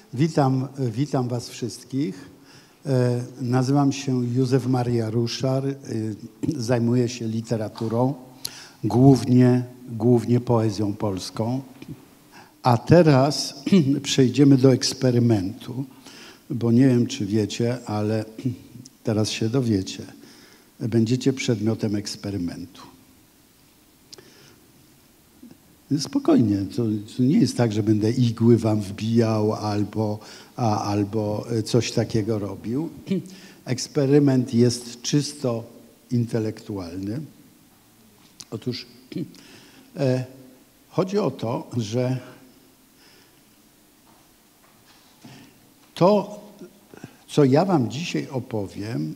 Witam Was wszystkich. Nazywam się Józef Maria Ruszar. Zajmuję się literaturą, głównie poezją polską. A teraz przejdziemy do eksperymentu, bo nie wiem, czy wiecie, ale teraz się dowiecie. Będziecie przedmiotem eksperymentu. Spokojnie, to nie jest tak, że będę igły wam wbijał albo coś takiego robił. Eksperyment jest czysto intelektualny. Otóż chodzi o to, że to, co ja wam dzisiaj opowiem,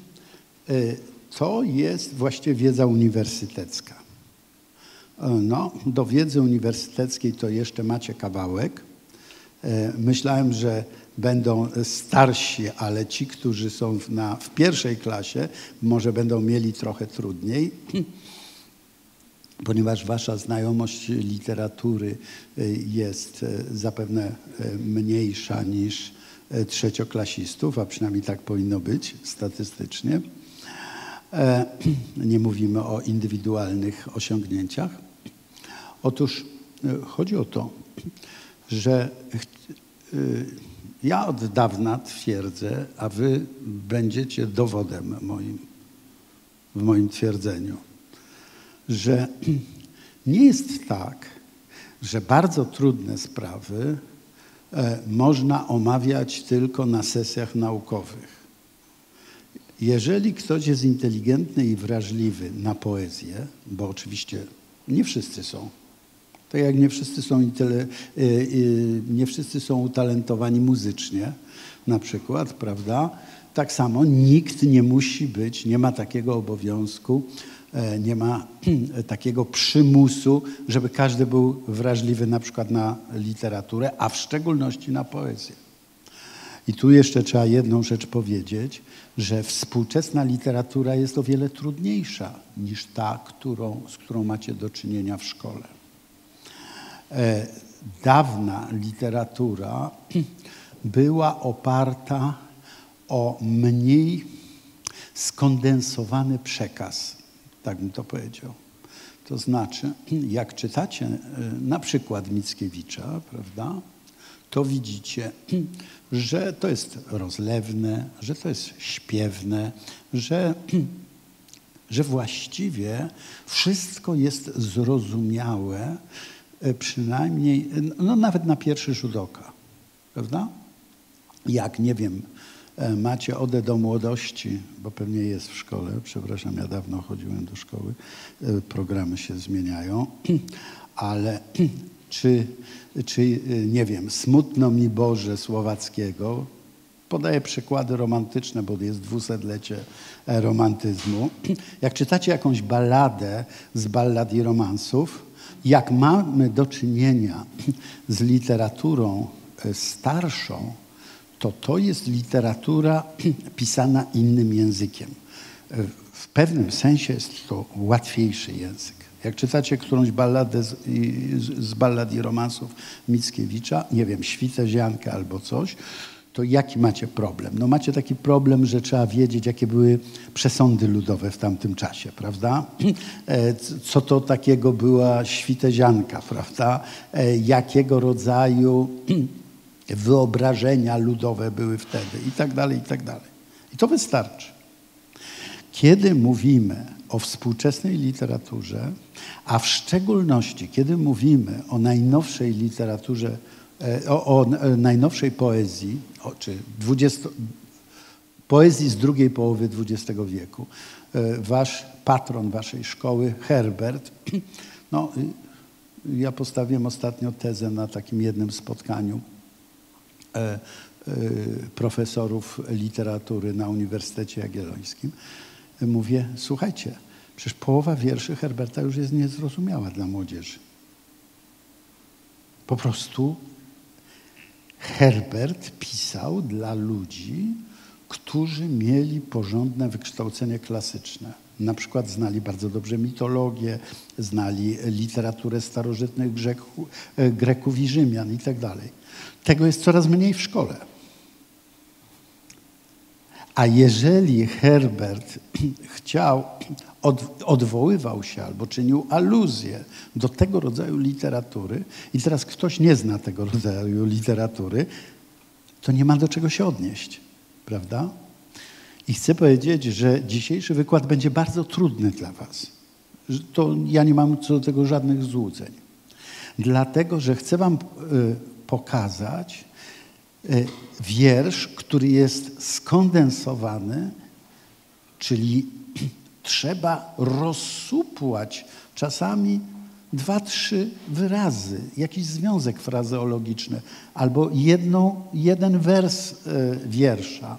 to jest właściwie wiedza uniwersytecka. No, do wiedzy uniwersyteckiej to jeszcze macie kawałek. Myślałem, że będą starsi, ale ci, którzy są w pierwszej klasie, może będą mieli trochę trudniej, ponieważ wasza znajomość literatury jest zapewne mniejsza niż trzecioklasistów, a przynajmniej tak powinno być statystycznie. Nie mówimy o indywidualnych osiągnięciach. Otóż chodzi o to, że ja od dawna twierdzę, a wy będziecie dowodem w moim twierdzeniu, że nie jest tak, że bardzo trudne sprawy można omawiać tylko na sesjach naukowych. Jeżeli ktoś jest inteligentny i wrażliwy na poezję, bo oczywiście nie wszyscy są, tak jak nie wszyscy są utalentowani muzycznie na przykład, prawda? Tak samo nikt nie musi być, nie ma takiego obowiązku, nie ma takiego przymusu, żeby każdy był wrażliwy na przykład na literaturę, a w szczególności na poezję. I tu jeszcze trzeba jedną rzecz powiedzieć, że współczesna literatura jest o wiele trudniejsza niż ta, z którą macie do czynienia w szkole. Dawna literatura była oparta o mniej skondensowany przekaz, tak bym to powiedział. To znaczy, jak czytacie na przykład Mickiewicza, prawda, to widzicie, że to jest rozlewne, że to jest śpiewne, że właściwie wszystko jest zrozumiałe, przynajmniej, no nawet na pierwszy rzut oka, prawda? Jak, nie wiem, macie Odę do młodości, bo pewnie jest w szkole, przepraszam, ja dawno chodziłem do szkoły, programy się zmieniają, ale czy nie wiem, Smutno mi Boże Słowackiego, podaję przykłady romantyczne, bo jest 200-lecie romantyzmu. Jak czytacie jakąś balladę z ballad i romansów, jak mamy do czynienia z literaturą starszą, to jest literatura pisana innym językiem. W pewnym sensie jest to łatwiejszy język. Jak czytacie którąś balladę z ballad i romansów Mickiewicza, nie wiem, Świteziankę albo coś, to jaki macie problem? No macie taki problem, że trzeba wiedzieć, jakie były przesądy ludowe w tamtym czasie, prawda? Co to takiego była Świtezianka, prawda? Jakiego rodzaju wyobrażenia ludowe były wtedy i tak dalej, i tak dalej. I to wystarczy. Kiedy mówimy o współczesnej literaturze, a w szczególności kiedy mówimy o najnowszej literaturze, o najnowszej poezji, czy poezji z drugiej połowy XX wieku, wasz patron waszej szkoły, Herbert, no, ja postawiłem ostatnio tezę na takim jednym spotkaniu profesorów literatury na Uniwersytecie Jagiellońskim. Mówię, słuchajcie, przecież połowa wierszy Herberta już jest niezrozumiała dla młodzieży. Po prostu Herbert pisał dla ludzi, którzy mieli porządne wykształcenie klasyczne. Na przykład znali bardzo dobrze mitologię, znali literaturę starożytnych Greków i Rzymian i tak dalej. Tego jest coraz mniej w szkole. A jeżeli Herbert odwoływał się albo czynił aluzję do tego rodzaju literatury i teraz ktoś nie zna tego rodzaju literatury, to nie ma do czego się odnieść, prawda? I chcę powiedzieć, że dzisiejszy wykład będzie bardzo trudny dla was. To ja nie mam co do tego żadnych złudzeń. Dlatego, że chcę wam pokazać wiersz, który jest skondensowany, czyli trzeba rozsupłać czasami 2-3 wyrazy, jakiś związek frazeologiczny albo jeden wers wiersza.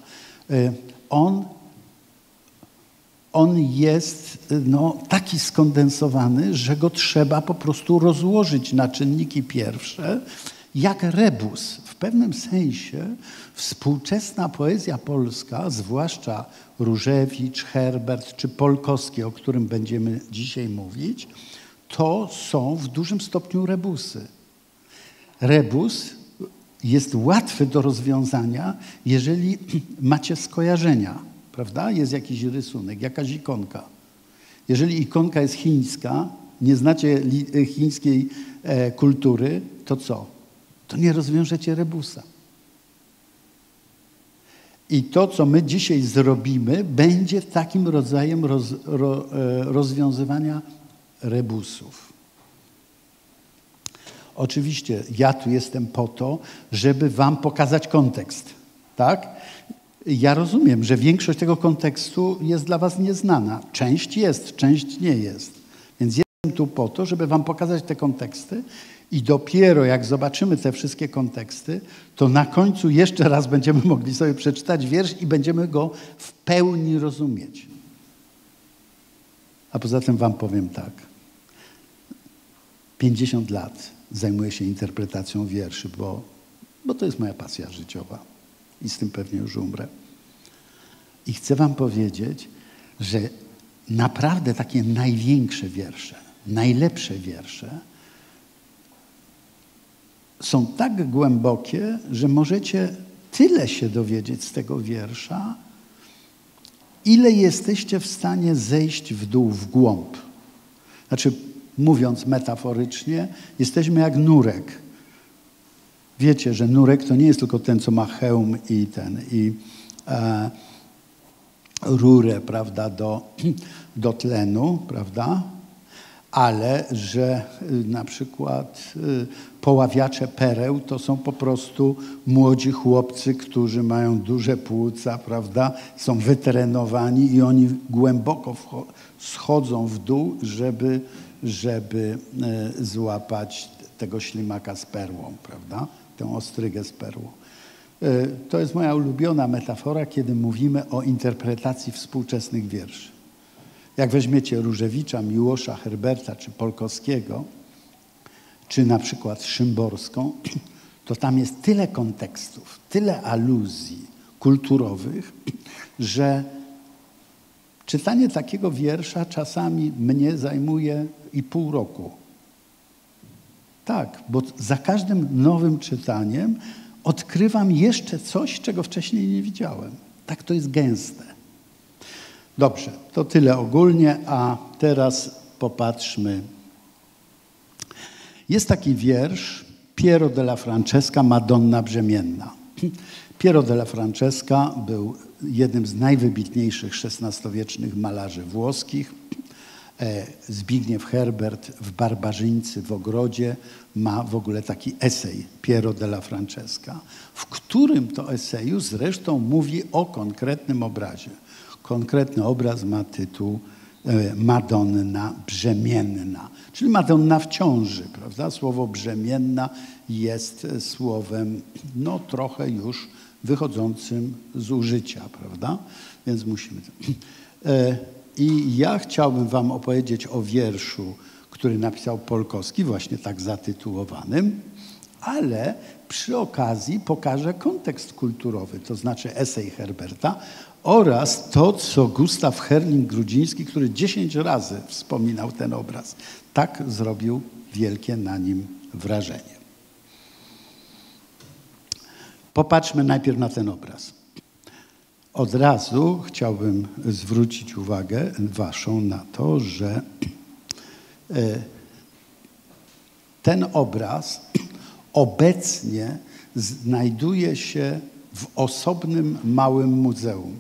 On jest taki skondensowany, że go trzeba po prostu rozłożyć na czynniki pierwsze, jak rebus. W pewnym sensie współczesna poezja polska, zwłaszcza Różewicz, Herbert czy Polkowski, o którym będziemy dzisiaj mówić, to są w dużym stopniu rebusy. Rebus jest łatwy do rozwiązania, jeżeli macie skojarzenia, prawda? Jest jakiś rysunek, jakaś ikonka. Jeżeli ikonka jest chińska, nie znacie chińskiej kultury, to co? To nie rozwiążecie rebusa. I to, co my dzisiaj zrobimy, będzie takim rodzajem rozwiązywania rebusów. Oczywiście ja tu jestem po to, żeby wam pokazać kontekst, tak? Ja rozumiem, że większość tego kontekstu jest dla was nieznana. Część jest, część nie jest. Więc jestem tu po to, żeby wam pokazać te konteksty i dopiero jak zobaczymy te wszystkie konteksty, to na końcu jeszcze raz będziemy mogli sobie przeczytać wiersz i będziemy go w pełni rozumieć. A poza tym wam powiem tak. 50 lat zajmuję się interpretacją wierszy, bo to jest moja pasja życiowa i z tym pewnie już umrę. I chcę wam powiedzieć, że naprawdę takie największe wiersze, najlepsze wiersze są tak głębokie, że możecie tyle się dowiedzieć z tego wiersza, ile jesteście w stanie zejść w dół, w głąb. Znaczy, mówiąc metaforycznie, jesteśmy jak nurek. Wiecie, że nurek to nie jest tylko ten, co ma hełm i rurę, prawda, do tlenu, prawda? Ale że na przykład poławiacze pereł to są po prostu młodzi chłopcy, którzy mają duże płuca, prawda? Są wytrenowani i oni głęboko schodzą w dół, żeby złapać tego ślimaka z perłą, prawda? Tę ostrygę z perłą. To jest moja ulubiona metafora, kiedy mówimy o interpretacji współczesnych wierszy. Jak weźmiecie Różewicza, Miłosza, Herberta czy Polkowskiego, czy na przykład Szymborską, to tam jest tyle kontekstów, tyle aluzji kulturowych, że czytanie takiego wiersza czasami mnie zajmuje i pół roku. Tak, bo za każdym nowym czytaniem odkrywam jeszcze coś, czego wcześniej nie widziałem. Tak to jest gęste. Dobrze, to tyle ogólnie, a teraz popatrzmy. Jest taki wiersz Piero della Francesca, Madonna brzemienna. Piero della Francesca był jednym z najwybitniejszych XVI-wiecznych malarzy włoskich. Zbigniew Herbert w Barbarzyńcy w ogrodzie ma w ogóle taki esej Piero della Francesca, w którym to eseju zresztą mówi o konkretnym obrazie. Konkretny obraz ma tytuł Madonna brzemienna, czyli Madonna w ciąży, prawda? Słowo brzemienna jest słowem trochę już wychodzącym z użycia, prawda? Więc musimy... I ja chciałbym wam opowiedzieć o wierszu, który napisał Polkowski, właśnie tak zatytułowanym, ale przy okazji pokaże kontekst kulturowy, to znaczy esej Herberta oraz to, co Gustaw Herling-Grudziński, który 10 razy wspominał ten obraz. Tak zrobił wielkie na nim wrażenie. Popatrzmy najpierw na ten obraz. Od razu chciałbym zwrócić uwagę waszą na to, że ten obraz obecnie znajduje się w osobnym małym muzeum.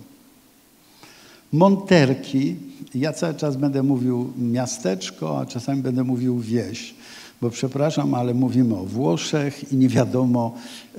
Monterki, ja cały czas będę mówił miasteczko, a czasami będę mówił wieś, bo przepraszam, ale mówimy o Włoszech i nie wiadomo,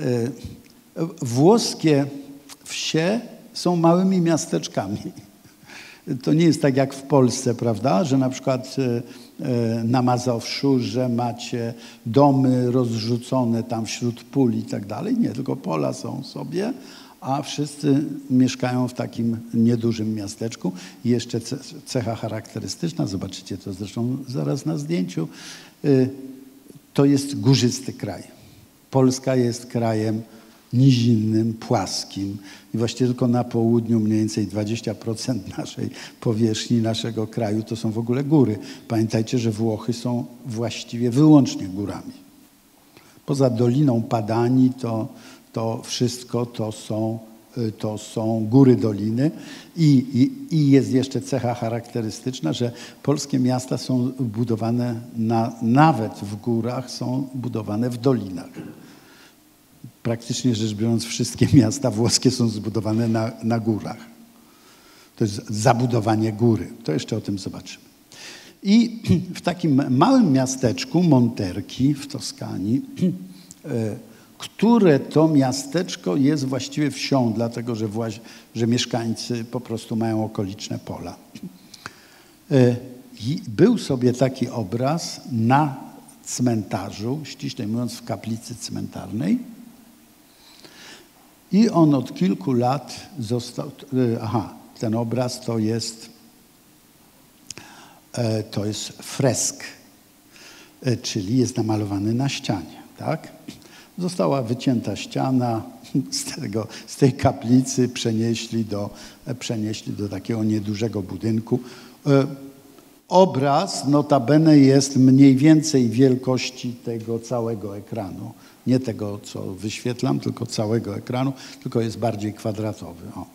włoskie wsie są małymi miasteczkami. To nie jest tak jak w Polsce, prawda, że na przykład na Mazowszu, że macie domy rozrzucone tam wśród pól i tak dalej. Nie, tylko pola są sobie, a wszyscy mieszkają w takim niedużym miasteczku. I jeszcze cecha charakterystyczna, zobaczycie to zresztą zaraz na zdjęciu, to jest górzysty kraj. Polska jest krajem nizinnym, płaskim i właściwie tylko na południu mniej więcej 20% naszej powierzchni, naszego kraju to są w ogóle góry. Pamiętajcie, że Włochy są właściwie wyłącznie górami. Poza Doliną Padani to wszystko to są góry doliny i jest jeszcze cecha charakterystyczna, że polskie miasta są budowane nawet w górach, są budowane w dolinach. Praktycznie rzecz biorąc, wszystkie miasta włoskie są zbudowane na górach. To jest zabudowanie góry. To jeszcze o tym zobaczymy. I w takim małym miasteczku Monterki w Toskanii, które to miasteczko jest właściwie wsią, dlatego że mieszkańcy po prostu mają okoliczne pola. I był sobie taki obraz na cmentarzu, ściślej mówiąc w kaplicy cmentarnej. I on od kilku lat został, ten obraz to jest fresk, czyli jest namalowany na ścianie, tak? Została wycięta ściana, z tej kaplicy przenieśli do takiego niedużego budynku. Obraz notabene jest mniej więcej wielkości tego całego ekranu. Nie tego, co wyświetlam, tylko całego ekranu, tylko jest bardziej kwadratowy. O.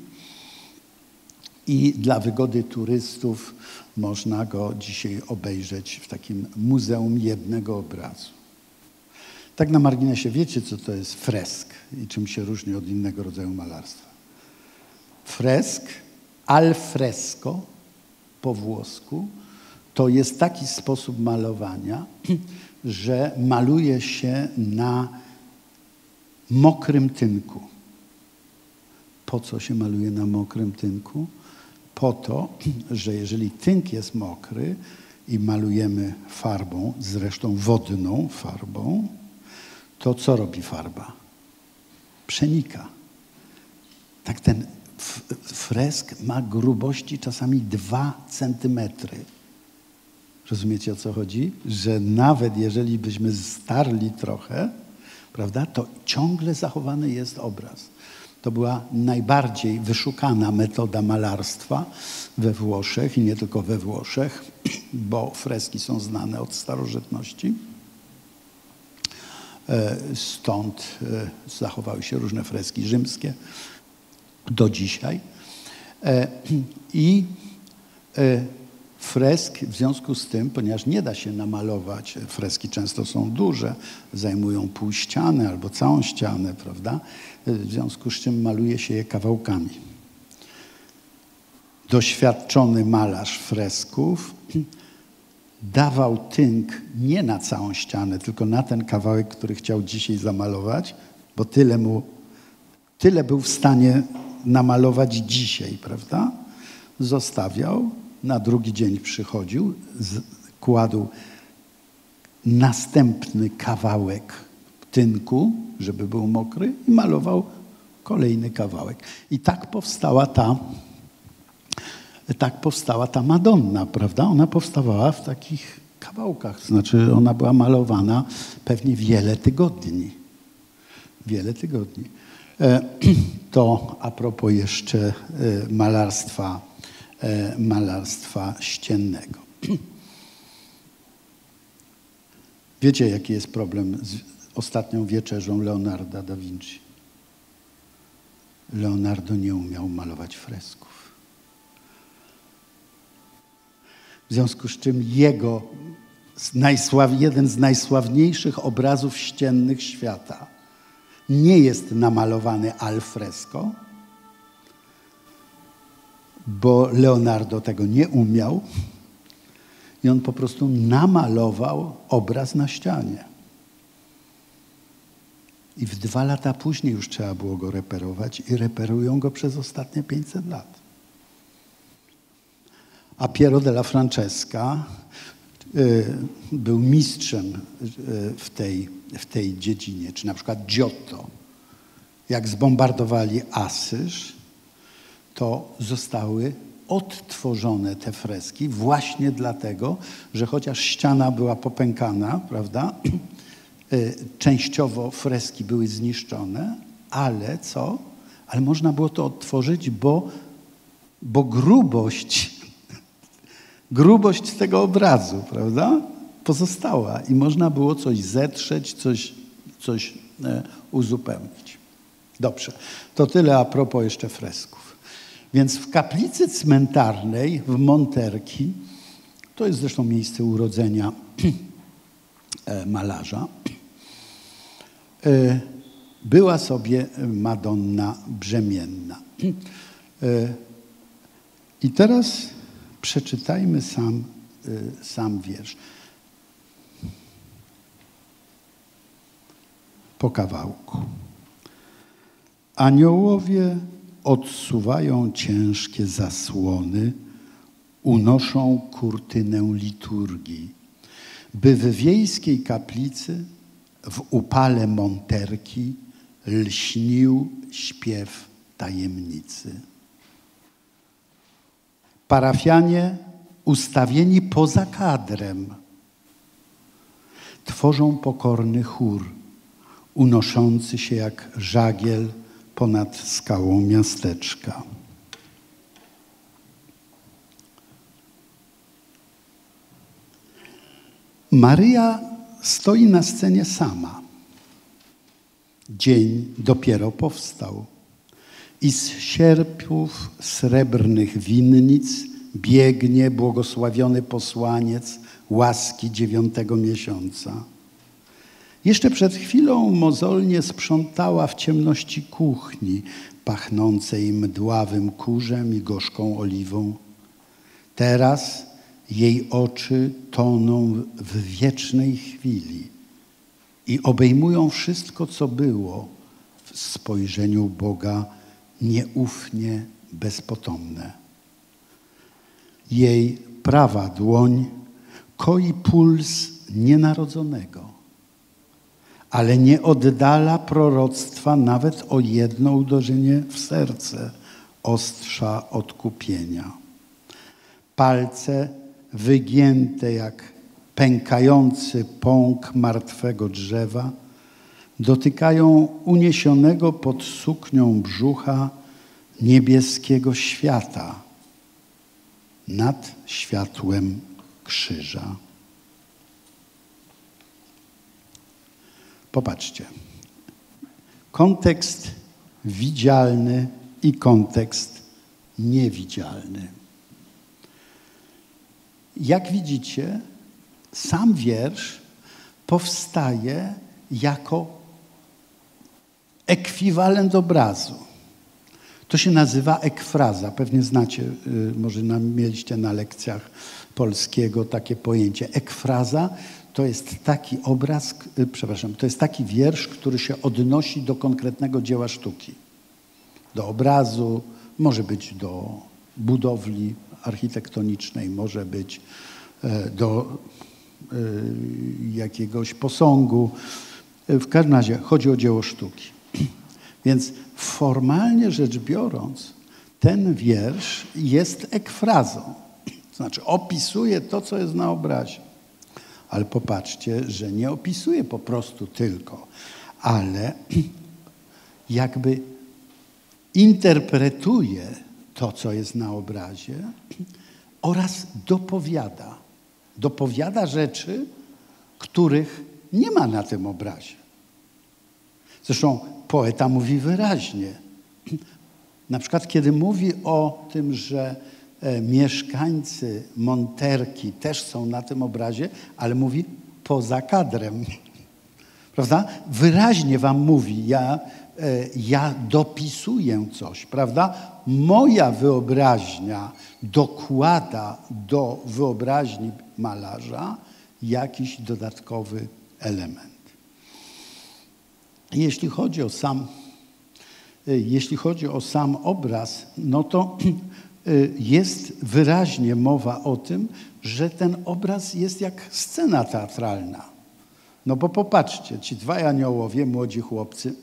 I dla wygody turystów można go dzisiaj obejrzeć w takim muzeum jednego obrazu. Tak na marginesie, wiecie, co to jest fresk i czym się różni od innego rodzaju malarstwa? Fresk, al fresco po włosku, to jest taki sposób malowania, że maluje się na mokrym tynku. Po co się maluje na mokrym tynku? Po to, że jeżeli tynk jest mokry i malujemy farbą, zresztą wodną farbą, to co robi farba? Przenika. Tak ten fresk ma grubości czasami 2 centymetry. Rozumiecie, o co chodzi? Że nawet jeżeli byśmy starli trochę, prawda, to ciągle zachowany jest obraz. To była najbardziej wyszukana metoda malarstwa we Włoszech i nie tylko we Włoszech, bo freski są znane od starożytności. Stąd zachowały się różne freski rzymskie do dzisiaj. I fresk w związku z tym, ponieważ nie da się namalować, freski często są duże, zajmują pół ściany albo całą ścianę, prawda? W związku z czym maluje się je kawałkami. Doświadczony malarz fresków dawał tynk nie na całą ścianę, tylko na ten kawałek, który chciał dzisiaj zamalować, bo tyle był w stanie namalować dzisiaj, prawda? Zostawiał, na drugi dzień przychodził, kładł następny kawałek tynku, żeby był mokry i malował kolejny kawałek. I tak powstała ta Madonna, prawda? Ona powstawała w takich kawałkach. To znaczy ona była malowana pewnie wiele tygodni. Wiele tygodni. To a propos jeszcze malarstwa ściennego. Wiecie, jaki jest problem z ostatnią wieczerzą Leonarda da Vinci? Leonardo nie umiał malować fresków. W związku z czym jego jeden z najsławniejszych obrazów ściennych świata nie jest namalowany al fresco, bo Leonardo tego nie umiał i on po prostu namalował obraz na ścianie. I w 2 lata później już trzeba było go reperować i reperują go przez ostatnie 500 lat. A Piero della Francesca był mistrzem w tej dziedzinie, czy na przykład Giotto. Jak zbombardowali Asyż, to zostały odtworzone te freski właśnie dlatego, że chociaż ściana była popękana, prawda, częściowo freski były zniszczone, ale co? Ale można było to odtworzyć, bo grubość tego obrazu, prawda, pozostała i można było coś zetrzeć, coś uzupełnić. Dobrze, to tyle a propos jeszcze fresków. Więc w kaplicy cmentarnej w Monterchi, to jest zresztą miejsce urodzenia malarza, była sobie Madonna brzemienna. I teraz przeczytajmy sam wiersz. Po kawałku. Aniołowie odsuwają ciężkie zasłony, unoszą kurtynę liturgii, by w wiejskiej kaplicy w upale Monterki lśnił śpiew tajemnicy. Parafianie ustawieni poza kadrem tworzą pokorny chór, unoszący się jak żagiel ponad skałą miasteczka. Maryja stoi na scenie sama. Dzień dopiero powstał i z sierpów srebrnych winnic biegnie błogosławiony posłaniec łaski 9. miesiąca. Jeszcze przed chwilą mozolnie sprzątała w ciemności kuchni, pachnącej mdławym kurzem i gorzką oliwą. Teraz jej oczy toną w wiecznej chwili i obejmują wszystko, co było w spojrzeniu Boga nieufnie bezpotomne. Jej prawa dłoń koi puls nienarodzonego, ale nie oddala proroctwa nawet o jedno uderzenie w serce ostrza odkupienia. Palce wygięte jak pękający pąk martwego drzewa dotykają uniesionego pod suknią brzucha niebieskiego świata nad światłem krzyża. Popatrzcie. Kontekst widzialny i kontekst niewidzialny. Jak widzicie, sam wiersz powstaje jako ekwiwalent obrazu. To się nazywa ekfraza. Pewnie znacie, może mieliście na lekcjach polskiego takie pojęcie. Ekfraza to jest taki obraz, to jest taki wiersz, który się odnosi do konkretnego dzieła sztuki. Do obrazu, może być do budowli architektonicznej, może być do jakiegoś posągu. W każdym razie chodzi o dzieło sztuki. Więc formalnie rzecz biorąc, ten wiersz jest ekfrazą. To znaczy opisuje to, co jest na obrazie. Ale popatrzcie, że nie opisuje po prostu tylko, ale jakby interpretuje to, co jest na obrazie oraz dopowiada. Dopowiada rzeczy, których nie ma na tym obrazie. Zresztą poeta mówi wyraźnie. Na przykład, kiedy mówi o tym, że mieszkańcy Monterki też są na tym obrazie, ale mówi poza kadrem. Prawda? Wyraźnie wam mówi, ja dopisuję coś, prawda? Moja wyobraźnia dokłada do wyobraźni malarza jakiś dodatkowy element. Jeśli chodzi o sam obraz, no to jest wyraźnie mowa o tym, że ten obraz jest jak scena teatralna. No bo popatrzcie, ci dwaj aniołowie, młodzi chłopcy,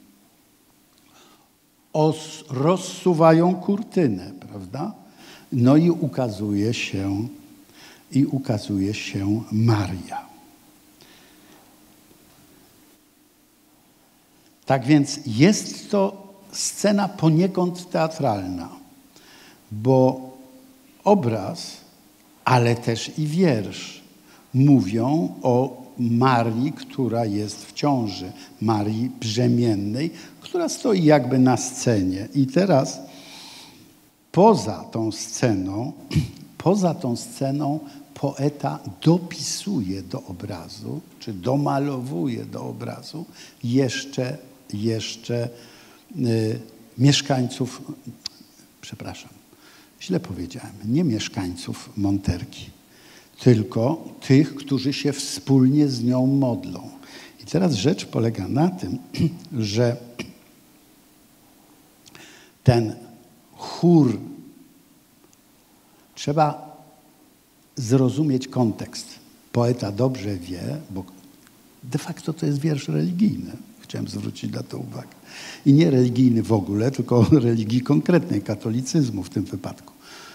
rozsuwają kurtynę, prawda? No i ukazuje się Maria. Tak więc jest to scena poniekąd teatralna, bo obraz, ale też i wiersz mówią o Marii, która jest w ciąży, Marii brzemiennej, która stoi jakby na scenie. I teraz poza tą sceną poeta dopisuje do obrazu, czy domalowuje do obrazu jeszcze mieszkańców, przepraszam, źle powiedziałem, nie mieszkańców Monterki, tylko tych, którzy się wspólnie z nią modlą. I teraz rzecz polega na tym, że ten chór, trzeba zrozumieć kontekst. Poeta dobrze wie, bo de facto to jest wiersz religijny. Chciałem zwrócić na to uwagę. I nie religijny w ogóle, tylko religii konkretnej, katolicyzmu w tym wypadku.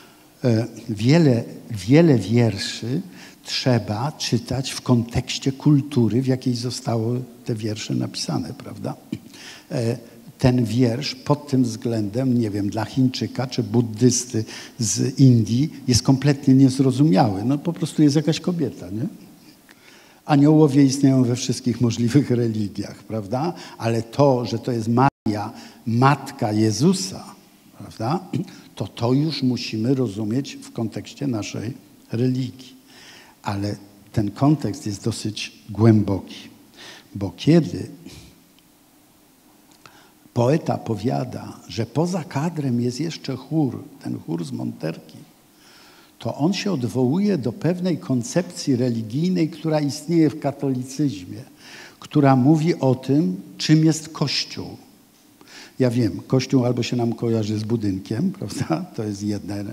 Wiele wierszy trzeba czytać w kontekście kultury, w jakiej zostały te wiersze napisane, prawda? Ten wiersz pod tym względem, nie wiem, dla Chińczyka czy buddysty z Indii jest kompletnie niezrozumiały. No po prostu jest jakaś kobieta, nie? Aniołowie istnieją we wszystkich możliwych religiach, prawda? Ale to, że to jest Maria, matka Jezusa, prawda? To już musimy rozumieć w kontekście naszej religii. Ale ten kontekst jest dosyć głęboki, bo kiedy poeta powiada, że poza kadrem jest jeszcze chór, ten chór z Monterki, to on się odwołuje do pewnej koncepcji religijnej, która istnieje w katolicyzmie, która mówi o tym, czym jest Kościół. Ja wiem, Kościół albo się nam kojarzy z budynkiem, prawda? To jest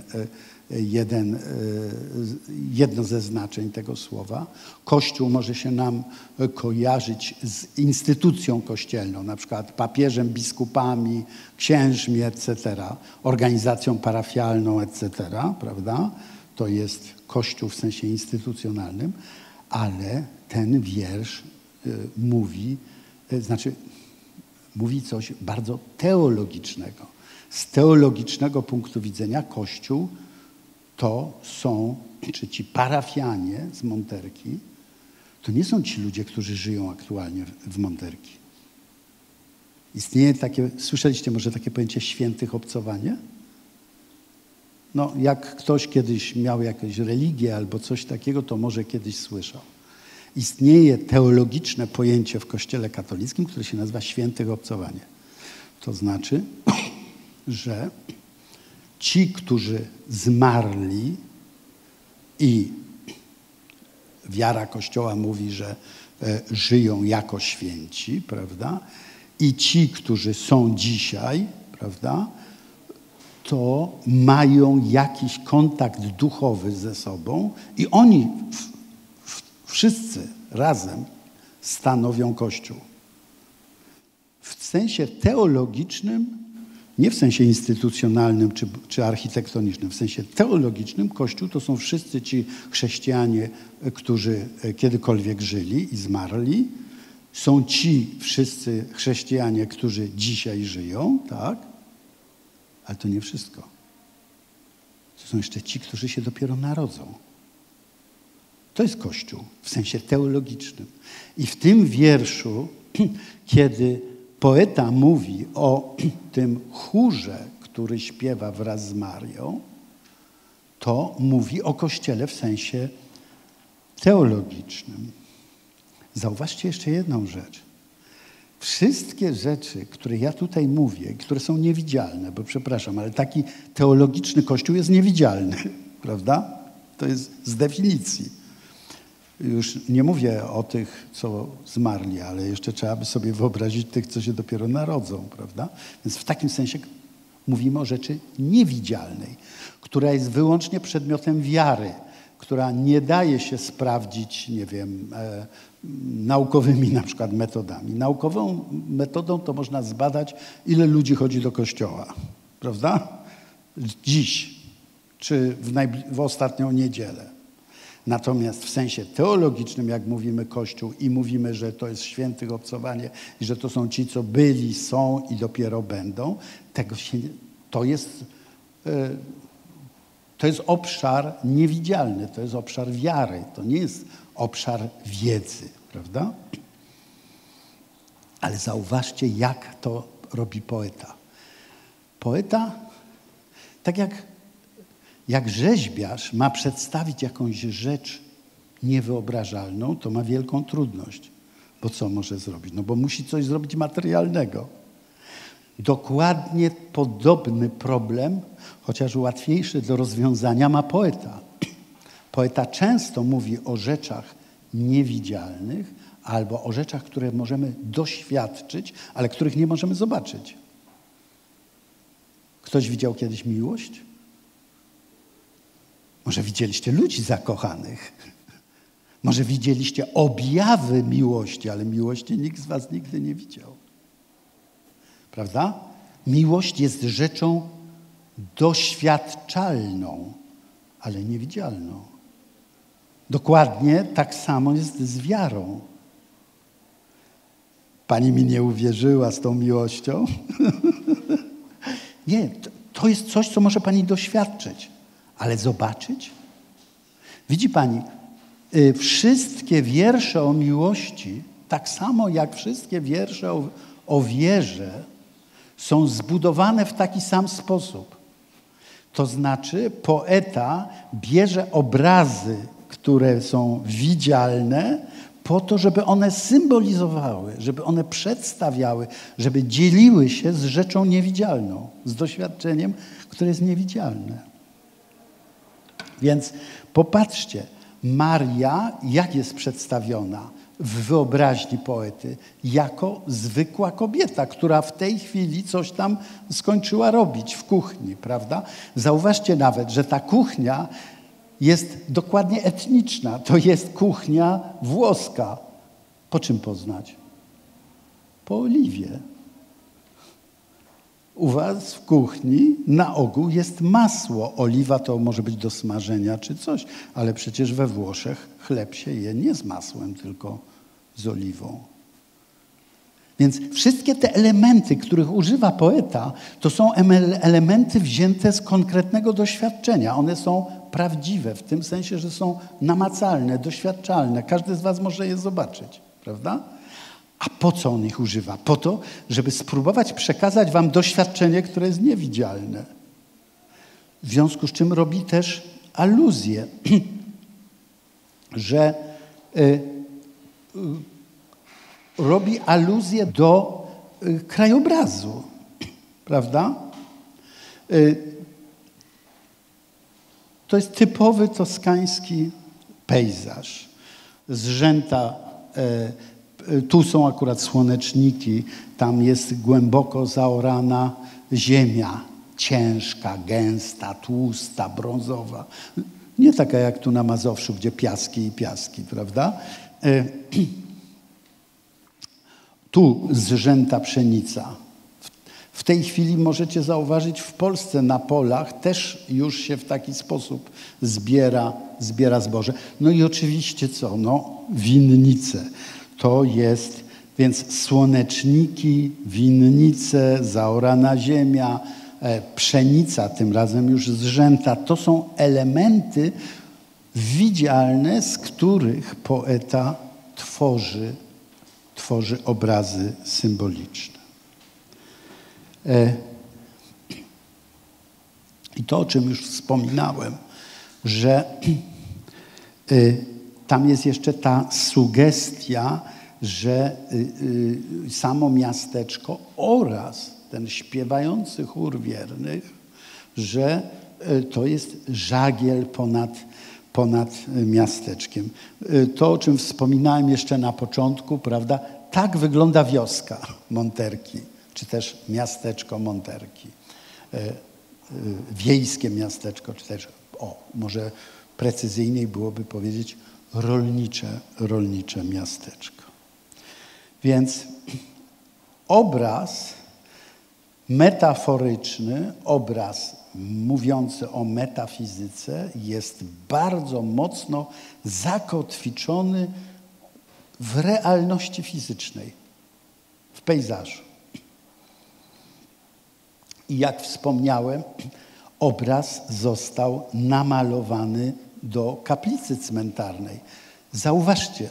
jedno ze znaczeń tego słowa. Kościół może się nam kojarzyć z instytucją kościelną, na przykład papieżem, biskupami, księżmi, etc., organizacją parafialną, etc., prawda? To jest Kościół w sensie instytucjonalnym, ale ten wiersz mówi coś bardzo teologicznego. Z teologicznego punktu widzenia Kościół to są, czy ci parafianie z Monterki, to nie są ci ludzie, którzy żyją aktualnie w Monterki. Istnieje takie, słyszeliście może takie pojęcie świętych obcowania? No, jak ktoś kiedyś miał jakąś religię albo coś takiego, to może kiedyś słyszał. Istnieje teologiczne pojęcie w Kościele katolickim, które się nazywa świętych obcowanie. To znaczy, że ci, którzy zmarli i wiara Kościoła mówi, że żyją jako święci, prawda? I ci, którzy są dzisiaj, prawda? To mają jakiś kontakt duchowy ze sobą i oni wszyscy razem stanowią Kościół. W sensie teologicznym nie w sensie instytucjonalnym czy architektonicznym, w sensie teologicznym Kościół to są wszyscy ci chrześcijanie, którzy kiedykolwiek żyli i zmarli. Są ci wszyscy chrześcijanie, którzy dzisiaj żyją, tak? Ale to nie wszystko. To są jeszcze ci, którzy się dopiero narodzą. To jest Kościół w sensie teologicznym. I w tym wierszu, kiedy poeta mówi o tym chórze, który śpiewa wraz z Marią, to mówi o Kościele w sensie teologicznym. Zauważcie jeszcze jedną rzecz. Wszystkie rzeczy, które ja tutaj mówię, które są niewidzialne, bo przepraszam, ale taki teologiczny Kościół jest niewidzialny, prawda? To jest z definicji. Już nie mówię o tych, co zmarli, ale jeszcze trzeba by sobie wyobrazić tych, co się dopiero narodzą, prawda? Więc w takim sensie mówimy o rzeczy niewidzialnej, która jest wyłącznie przedmiotem wiary, która nie daje się sprawdzić, nie wiem, naukowymi na przykład metodami. Naukową metodą to można zbadać, ile ludzi chodzi do kościoła, prawda? Dziś, czy w ostatnią niedzielę. Natomiast w sensie teologicznym, jak mówimy Kościół i mówimy, że to jest świętych obcowanie i że to są ci, co byli, są i dopiero będą, to jest obszar niewidzialny, to jest obszar wiary, to nie jest obszar wiedzy, prawda? Ale zauważcie, jak to robi poeta. Poeta, tak jak rzeźbiarz ma przedstawić jakąś rzecz niewyobrażalną, to ma wielką trudność. Bo co może zrobić? No bo musi coś zrobić materialnego. Dokładnie podobny problem, chociaż łatwiejszy do rozwiązania, ma poeta. Poeta często mówi o rzeczach niewidzialnych albo o rzeczach, które możemy doświadczyć, ale których nie możemy zobaczyć. Ktoś widział kiedyś miłość? Może widzieliście ludzi zakochanych. Może widzieliście objawy miłości, ale miłości nikt z was nigdy nie widział. Prawda? Miłość jest rzeczą doświadczalną, ale niewidzialną. Dokładnie tak samo jest z wiarą. Pani mi nie uwierzyła z tą miłością. Nie, to jest coś, co może pani doświadczyć. Ale zobaczyć? Widzi pani, wszystkie wiersze o miłości, tak samo jak wszystkie wiersze o wierze, są zbudowane w taki sam sposób. To znaczy poeta bierze obrazy, które są widzialne, po to, żeby one symbolizowały, żeby one przedstawiały, żeby dzieliły się z rzeczą niewidzialną, z doświadczeniem, które jest niewidzialne. Więc popatrzcie, Maria, jak jest przedstawiona w wyobraźni poety? Jako zwykła kobieta, która w tej chwili coś tam skończyła robić w kuchni, prawda? Zauważcie nawet, że ta kuchnia jest dokładnie etniczna. To jest kuchnia włoska. Po czym poznać? Po oliwie. U was w kuchni na ogół jest masło. Oliwa to może być do smażenia czy coś, ale przecież we Włoszech chleb się je nie z masłem, tylko z oliwą. Więc wszystkie te elementy, których używa poeta, to są elementy wzięte z konkretnego doświadczenia. One są prawdziwe w tym sensie, że są namacalne, doświadczalne. Każdy z was może je zobaczyć, prawda? A po co on ich używa? Po to, żeby spróbować przekazać wam doświadczenie, które jest niewidzialne. W związku z czym robi też aluzję, że robi aluzję do krajobrazu, prawda? To jest typowy toskański pejzaż. Zrzęta, tu są akurat słoneczniki, tam jest głęboko zaorana ziemia, ciężka, gęsta, tłusta, brązowa. Nie taka jak tu na Mazowszu, gdzie piaski i piaski, prawda? Tu zrzęta pszenica. W tej chwili możecie zauważyć w Polsce na polach też już się w taki sposób zbiera zboże. No i oczywiście co? No winnice. To jest więc słoneczniki, winnice, zaorana ziemia, pszenica, tym razem już zrzęta. To są elementy widzialne, z których poeta tworzy obrazy symboliczne. I to, o czym już wspominałem, że tam jest jeszcze ta sugestia, że samo miasteczko oraz ten śpiewający chór wiernych, że to jest żagiel ponad miasteczkiem. To, o czym wspominałem jeszcze na początku, prawda? Tak wygląda wioska Monterki, czy też miasteczko Monterki. Wiejskie miasteczko, czy też, może precyzyjniej byłoby powiedzieć rolnicze miasteczko. Więc obraz metaforyczny, obraz mówiący o metafizyce jest bardzo mocno zakotwiczony w realności fizycznej, w pejzażu. I jak wspomniałem, obraz został namalowany do kaplicy cmentarnej. Zauważcie,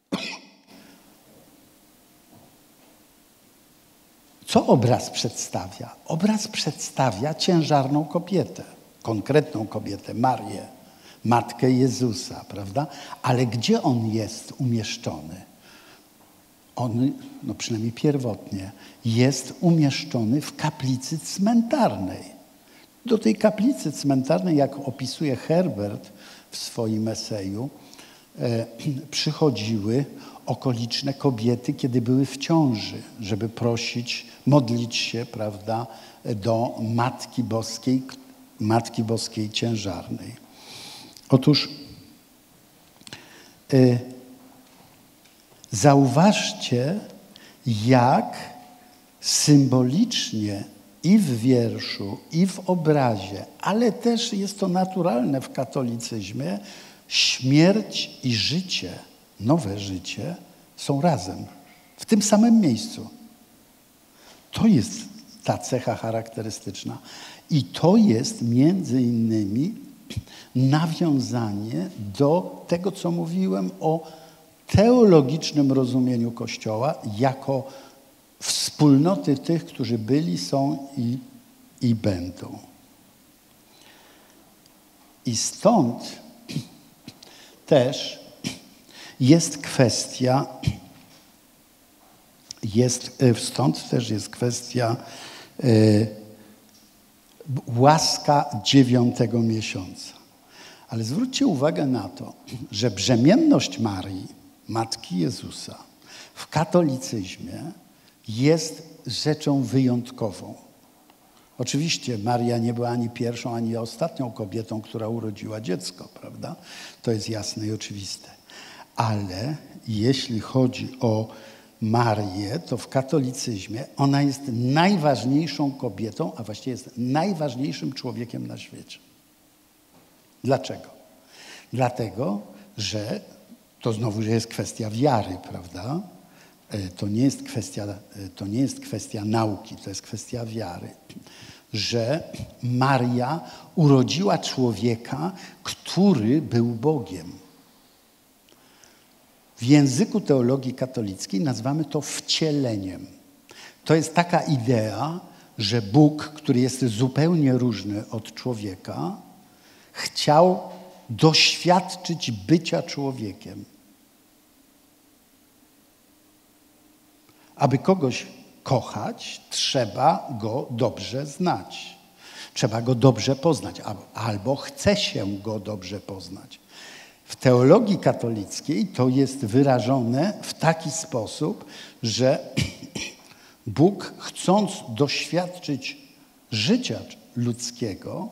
co obraz przedstawia? Obraz przedstawia ciężarną kobietę, konkretną kobietę, Marię, Matkę Jezusa, prawda? Ale gdzie on jest umieszczony? On, przynajmniej pierwotnie, jest umieszczony w kaplicy cmentarnej. Do tej kaplicy cmentarnej, jak opisuje Herbert w swoim eseju, przychodziły okoliczne kobiety, kiedy były w ciąży, żeby prosić, modlić się, prawda, do Matki Boskiej Ciężarnej. Otóż zauważcie, jak symbolicznie i w wierszu, i w obrazie, ale też jest to naturalne w katolicyzmie, śmierć i życie, nowe życie są razem, w tym samym miejscu. To jest ta cecha charakterystyczna. I to jest między innymi nawiązanie do tego, co mówiłem o teologicznym rozumieniu Kościoła jako wspólnoty tych, którzy byli, są i będą. I stąd też jest kwestia łaska 9 miesiąca. Ale zwróćcie uwagę na to, że brzemienność Marii, Matki Jezusa, w katolicyzmie jest rzeczą wyjątkową. Oczywiście Maria nie była ani pierwszą, ani ostatnią kobietą, która urodziła dziecko, prawda? To jest jasne i oczywiste. Ale jeśli chodzi o Marię, to w katolicyzmie ona jest najważniejszą kobietą, a właściwie jest najważniejszym człowiekiem na świecie. Dlaczego? Dlatego, że to znowu jest kwestia wiary, prawda? To nie jest kwestia nauki, to jest kwestia wiary. Że Maria urodziła człowieka, który był Bogiem. W języku teologii katolickiej nazywamy to wcieleniem. To jest taka idea, że Bóg, który jest zupełnie różny od człowieka, chciał doświadczyć bycia człowiekiem. Aby kogoś kochać, trzeba go dobrze znać. Trzeba go dobrze poznać, albo chce się go dobrze poznać. W teologii katolickiej to jest wyrażone w taki sposób, że Bóg, chcąc doświadczyć życia ludzkiego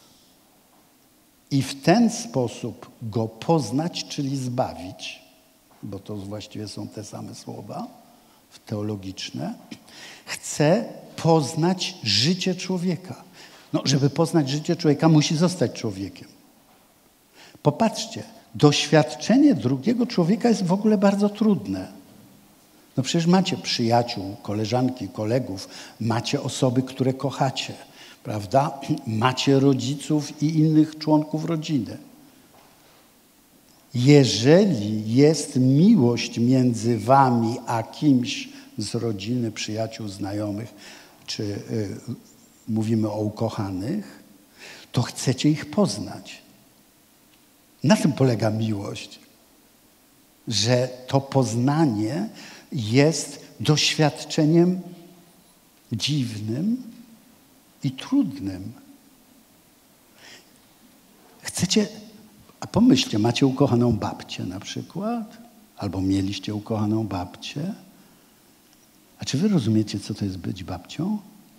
i w ten sposób go poznać, czyli zbawić, bo to właściwie są te same słowa teologiczne, chce poznać życie człowieka. No, żeby poznać życie człowieka, musi zostać człowiekiem. Popatrzcie, doświadczenie drugiego człowieka jest w ogóle bardzo trudne. No przecież macie przyjaciół, koleżanki, kolegów, macie osoby, które kochacie, prawda? Macie rodziców i innych członków rodziny. Jeżeli jest miłość między wami a kimś z rodziny, przyjaciół, znajomych, czy mówimy o ukochanych, to chcecie ich poznać. Na tym polega miłość, że to poznanie jest doświadczeniem dziwnym i trudnym. Chcecie, a pomyślcie, macie ukochaną babcię na przykład, albo mieliście ukochaną babcię. A czy wy rozumiecie, co to jest być babcią?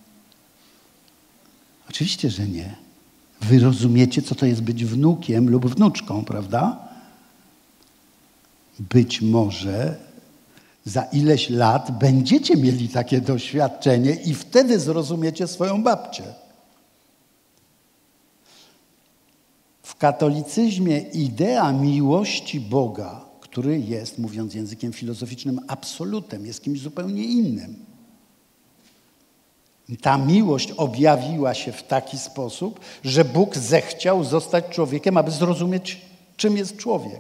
Oczywiście, że nie. Wy rozumiecie, co to jest być wnukiem lub wnuczką, prawda? Być może za ileś lat będziecie mieli takie doświadczenie i wtedy zrozumiecie swoją babcię. W katolicyzmie idea miłości Boga, który jest, mówiąc językiem filozoficznym, absolutem, jest kimś zupełnie innym. Ta miłość objawiła się w taki sposób, że Bóg zechciał zostać człowiekiem, aby zrozumieć, czym jest człowiek.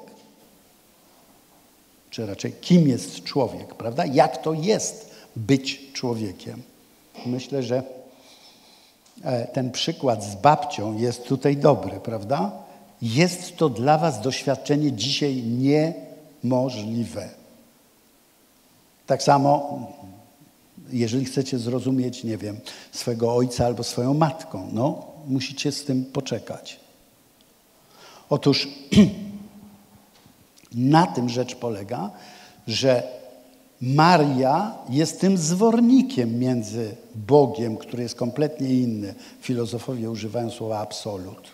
Czy raczej kim jest człowiek, prawda? Jak to jest być człowiekiem. Myślę, że ten przykład z babcią jest tutaj dobry, prawda? Jest to dla was doświadczenie dzisiaj niemożliwe. Tak samo, jeżeli chcecie zrozumieć, nie wiem, swego ojca albo swoją matką, no, musicie z tym poczekać. Otóż na tym rzecz polega, że Maria jest tym zwornikiem między Bogiem, który jest kompletnie inny. Filozofowie używają słowa absolut.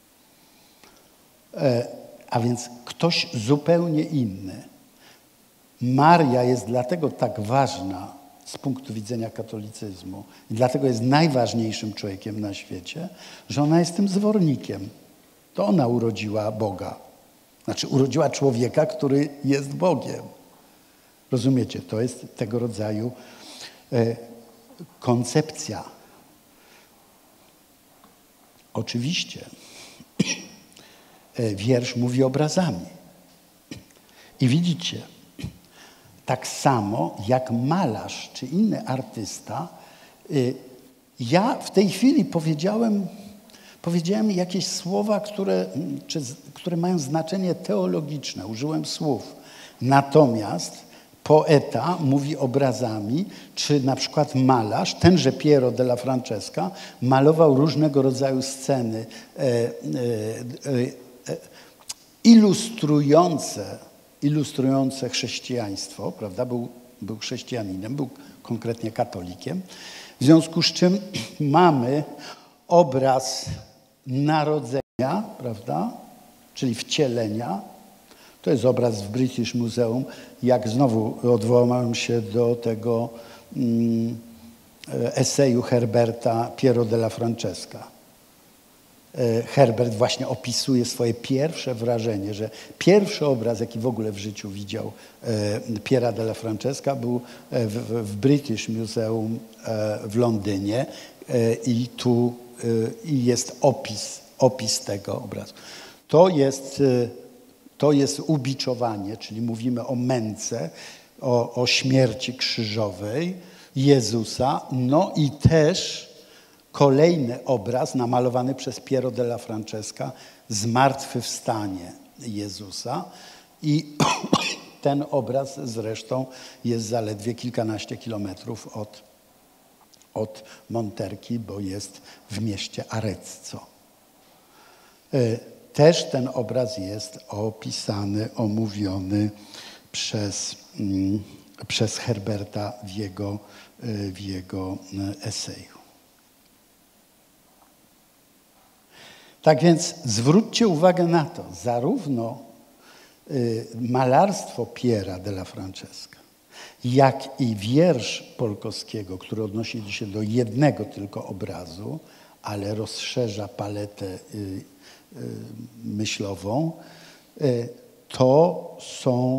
A więc ktoś zupełnie inny. Maria jest dlatego tak ważna z punktu widzenia katolicyzmu i dlatego jest najważniejszym człowiekiem na świecie, że ona jest tym zwornikiem. To ona urodziła Boga. Znaczy urodziła człowieka, który jest Bogiem. Rozumiecie? To jest tego rodzaju koncepcja. Oczywiście wiersz mówi obrazami. I widzicie, tak samo jak malarz czy inny artysta, ja w tej chwili powiedziałem jakieś słowa, które mają znaczenie teologiczne. Użyłem słów. Natomiast poeta mówi obrazami, czy na przykład malarz, tenże Piero della Francesca, malował różnego rodzaju sceny ilustrujące chrześcijaństwo, prawda? Był chrześcijaninem, był konkretnie katolikiem. W związku z czym mamy obraz narodzenia, prawda? Czyli wcielenia. To jest obraz w British Museum. Jak znowu odwołałem się do tego eseju Herberta Piero della Francesca. Herbert właśnie opisuje swoje pierwsze wrażenie, że pierwszy obraz, jaki w ogóle w życiu widział Piera della Francesca, był w British Museum w Londynie i tu jest opis tego obrazu. To jest ubiczowanie, czyli mówimy o męce, o śmierci krzyżowej Jezusa, no i też kolejny obraz namalowany przez Piero della Francesca, zmartwychwstanie Jezusa. I ten obraz zresztą jest zaledwie kilkanaście kilometrów od Monterki, bo jest w mieście Arezzo. Też ten obraz jest opisany, omówiony przez Herberta w jego eseju. Tak więc zwróćcie uwagę na to, zarówno malarstwo Piera della Francesca, jak i wiersz Polkowskiego, który odnosi się do jednego tylko obrazu, ale rozszerza paletę myślową, to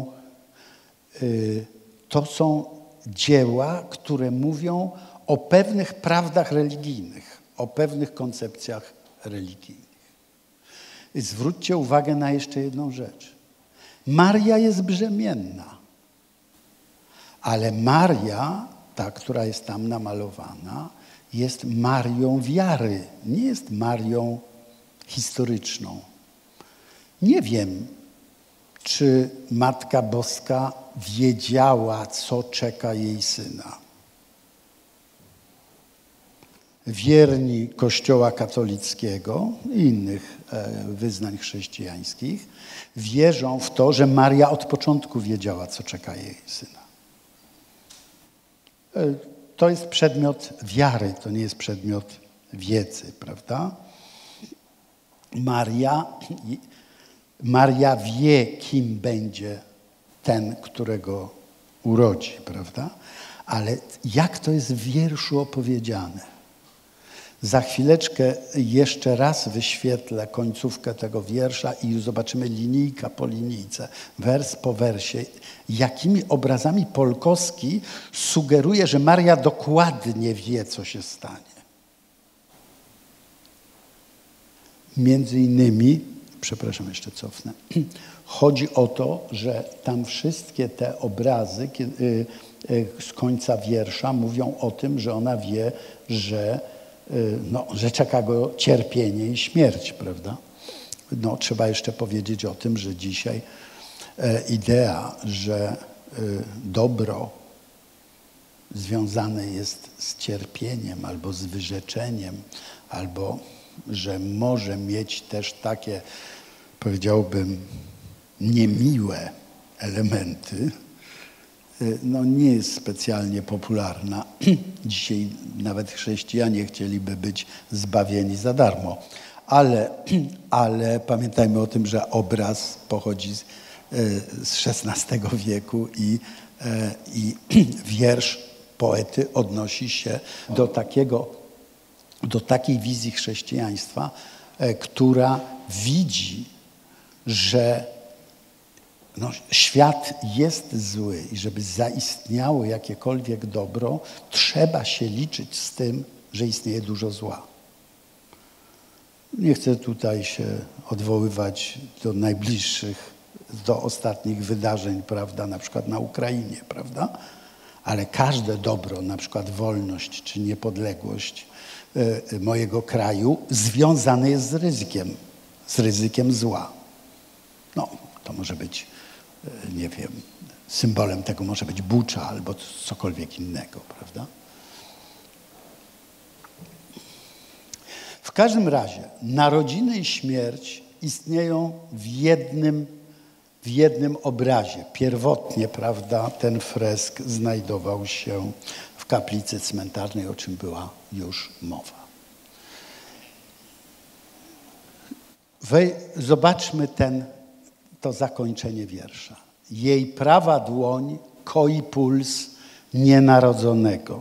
są dzieła, które mówią o pewnych prawdach religijnych, o pewnych koncepcjach religijnych. I zwróćcie uwagę na jeszcze jedną rzecz. Maria jest brzemienna, ale Maria, ta, która jest tam namalowana, jest Marią wiary, nie jest Marią historyczną. Nie wiem, czy Matka Boska wiedziała, co czeka jej syna. Wierni Kościoła katolickiego i innych wyznań chrześcijańskich wierzą w to, że Maria od początku wiedziała, co czeka jej syna. To jest przedmiot wiary, to nie jest przedmiot wiedzy, prawda? Maria wie, kim będzie ten, którego urodzi, prawda? Ale jak to jest w wierszu opowiedziane? Za chwileczkę jeszcze raz wyświetlę końcówkę tego wiersza i zobaczymy linijka po linijce, wers po wersie, jakimi obrazami Polkowski sugeruje, że Maria dokładnie wie, co się stanie. Między innymi, przepraszam, jeszcze cofnę, chodzi o to, że tam wszystkie te obrazy z końca wiersza mówią o tym, że ona wie, że czeka go cierpienie i śmierć, prawda? Trzeba jeszcze powiedzieć o tym, że dzisiaj idea, że dobro związane jest z cierpieniem albo z wyrzeczeniem, albo że może mieć też takie, powiedziałbym, niemiłe elementy, nie jest specjalnie popularna. Dzisiaj nawet chrześcijanie chcieliby być zbawieni za darmo. Ale pamiętajmy o tym, że obraz pochodzi z XVI wieku i wiersz poety odnosi się do takiej wizji chrześcijaństwa, która widzi, że świat jest zły i żeby zaistniało jakiekolwiek dobro, trzeba się liczyć z tym, że istnieje dużo zła. Nie chcę tutaj się odwoływać do najbliższych, do ostatnich wydarzeń, prawda, na przykład na Ukrainie, prawda? Ale każde dobro, na przykład wolność czy niepodległość mojego kraju związane jest z ryzykiem zła. To może być, nie wiem, symbolem tego może być Bucza albo cokolwiek innego, prawda? W każdym razie narodziny i śmierć istnieją w jednym obrazie. Pierwotnie, prawda, ten fresk znajdował się w kaplicy cmentarnej, o czym była już mowa. Zobaczmy to zakończenie wiersza. Jej prawa dłoń koi puls nienarodzonego.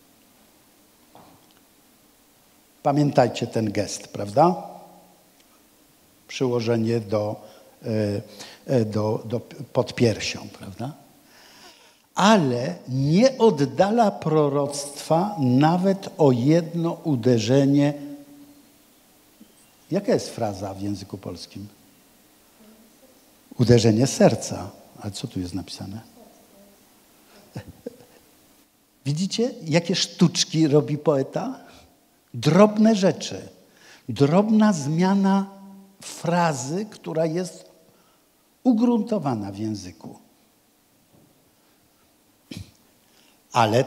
Pamiętajcie ten gest, prawda? Przyłożenie do podpiersią, prawda? Ale nie oddala proroctwa nawet o jedno uderzenie. Jaka jest fraza w języku polskim? Uderzenie serca. Ale co tu jest napisane? Widzicie, jakie sztuczki robi poeta? Drobne rzeczy. Drobna zmiana frazy, która jest ugruntowana w języku. Ale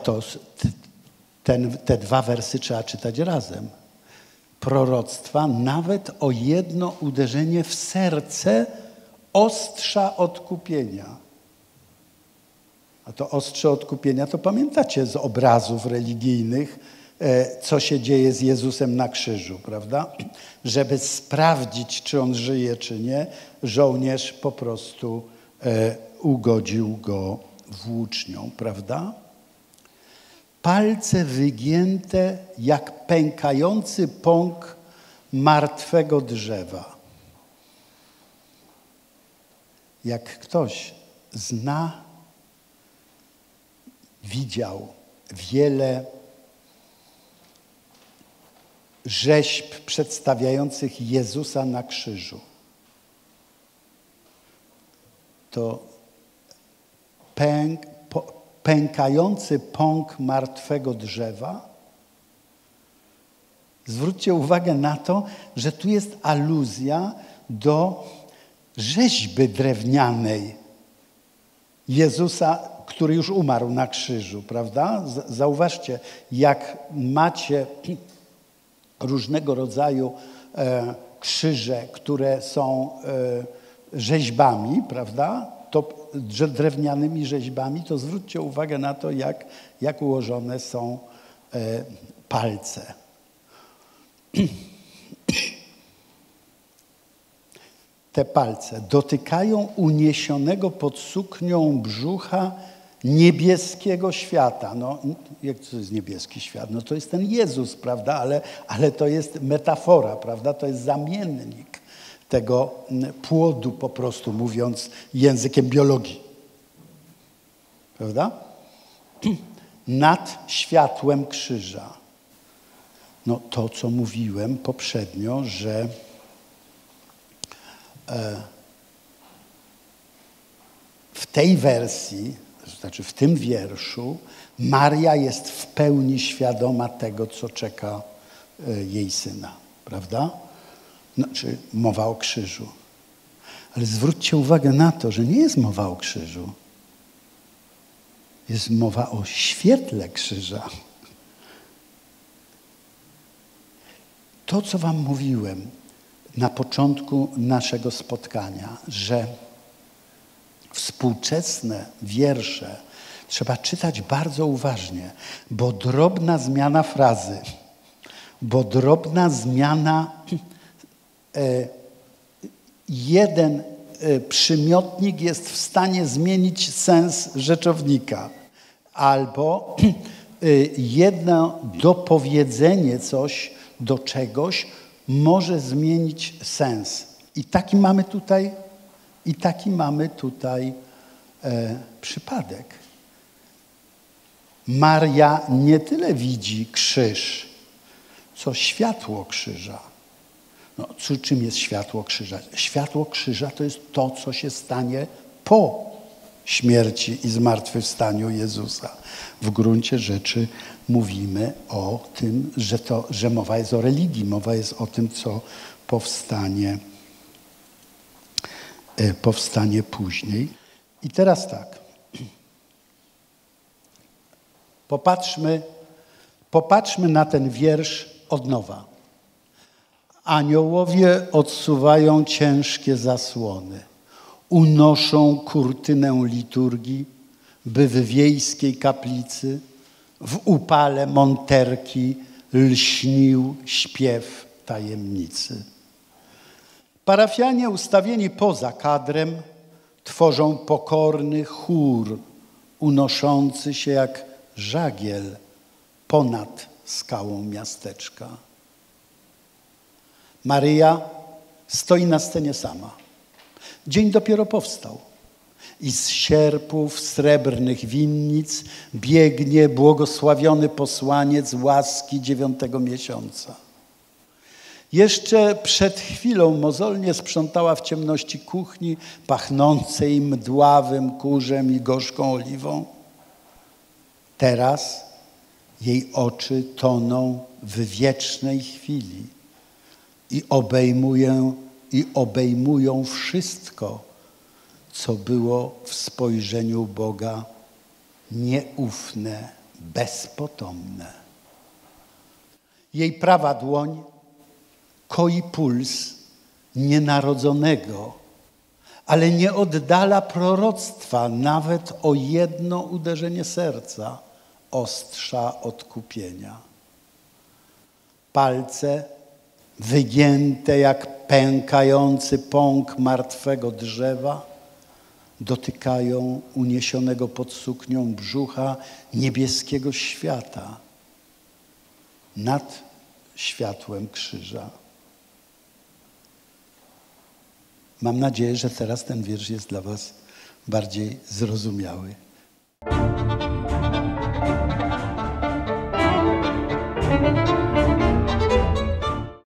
te dwa wersy trzeba czytać razem. Proroctwa nawet o jedno uderzenie w serce ostrza odkupienia. A to ostrze odkupienia to pamiętacie z obrazów religijnych, co się dzieje z Jezusem na krzyżu, prawda? Żeby sprawdzić, czy on żyje, czy nie, żołnierz po prostu ugodził go włócznią, prawda? Palce wygięte jak pękający pąk martwego drzewa. Jak ktoś widział wiele rzeźb przedstawiających Jezusa na krzyżu, to pękający pąk martwego drzewa, zwróćcie uwagę na to, że tu jest aluzja do rzeźby drewnianej Jezusa, który już umarł na krzyżu, prawda? Zauważcie, jak macie różnego rodzaju krzyże, które są rzeźbami, prawda? To drewnianymi rzeźbami, to zwróćcie uwagę na to, jak ułożone są palce. Te palce dotykają uniesionego pod suknią brzucha niebieskiego świata. No, jak to jest niebieski świat? No to jest ten Jezus, prawda? Ale to jest metafora, prawda? To jest zamiennik tego płodu, po prostu mówiąc językiem biologii. Prawda? Nad światłem krzyża. No to, co mówiłem poprzednio, że w tej wersji, to znaczy w tym wierszu, Maria jest w pełni świadoma tego, co czeka jej syna. Prawda? Znaczy mowa o krzyżu. Ale zwróćcie uwagę na to, że nie jest mowa o krzyżu. Jest mowa o świetle krzyża. To, co wam mówiłem na początku naszego spotkania, że współczesne wiersze trzeba czytać bardzo uważnie, bo drobna zmiana frazy, bo drobna zmiana jeden przymiotnik jest w stanie zmienić sens rzeczownika. Albo jedno dopowiedzenie coś do czegoś może zmienić sens. I taki mamy tutaj przypadek. Maria nie tyle widzi krzyż, co światło krzyża. No, czym jest światło krzyża? Światło krzyża to jest to, co się stanie po śmierci i zmartwychwstaniu Jezusa. W gruncie rzeczy mówimy o tym, że mowa jest o religii, mowa jest o tym, co powstanie później. I teraz tak. Popatrzmy na ten wiersz od nowa. Aniołowie odsuwają ciężkie zasłony, unoszą kurtynę liturgii, by w wiejskiej kaplicy w upale monterki lśnił śpiew tajemnicy. Parafianie ustawieni poza kadrem tworzą pokorny chór, unoszący się jak żagiel ponad skałą miasteczka. Maryja stoi na scenie sama. Dzień dopiero powstał. I z sierpów srebrnych winnic biegnie błogosławiony posłaniec łaski 9. miesiąca. Jeszcze przed chwilą mozolnie sprzątała w ciemności kuchni, pachnącej mdławym kurzem i gorzką oliwą. Teraz jej oczy toną w wiecznej chwili i obejmują wszystko, co było w spojrzeniu Boga nieufne, bezpotomne. Jej prawa dłoń koi puls nienarodzonego, ale nie oddala proroctwa nawet o jedno uderzenie serca ostrza odkupienia. Palce wygięte jak pękający pąk martwego drzewa dotykają uniesionego pod suknią brzucha niebieskiego świata nad światłem krzyża. Mam nadzieję, że teraz ten wiersz jest dla was bardziej zrozumiały.